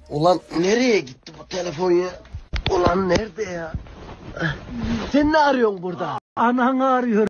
Ulan nereye gitti bu telefon ya? Ulan nerede ya? Sen ne arıyorsun burada? Ananı arıyor.